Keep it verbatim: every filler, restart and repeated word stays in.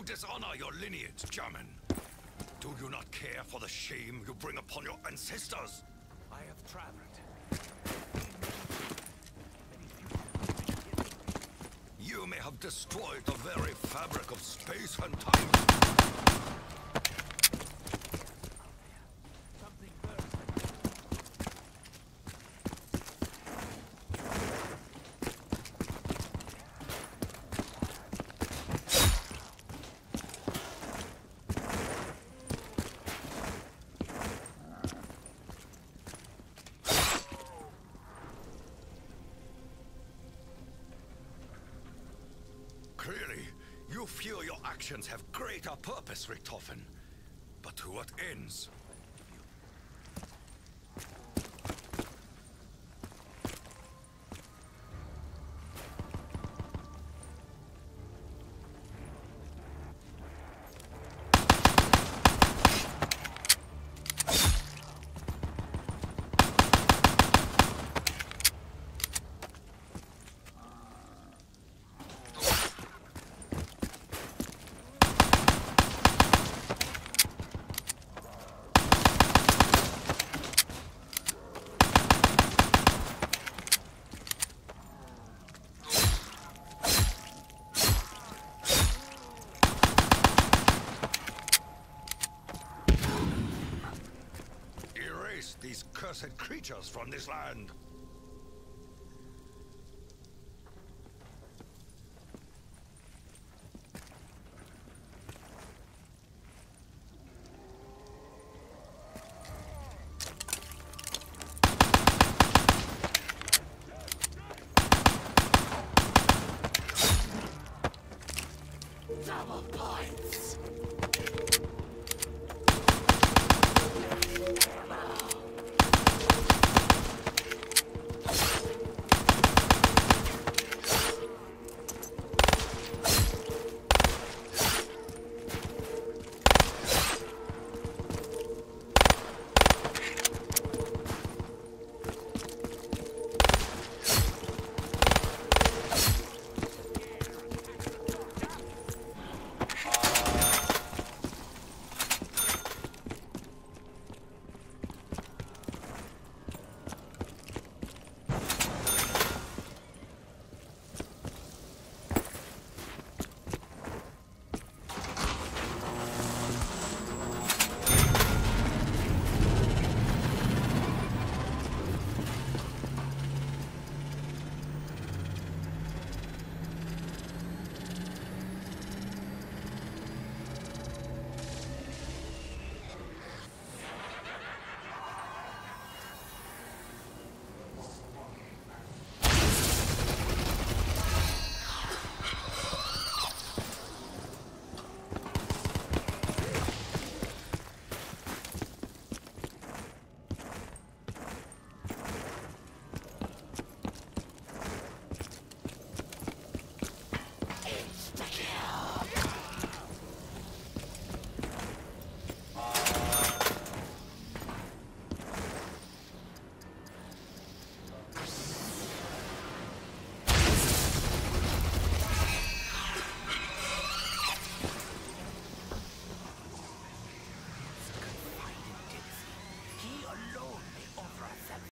dishonor your lineage, German. Do you not care for the shame you bring upon your ancestors? I have traveled. You may have destroyed the very fabric of space and time. Something burns. Clearly, you feel your actions have greater purpose, Richtofen. But to what ends? Erase these cursed creatures from this land.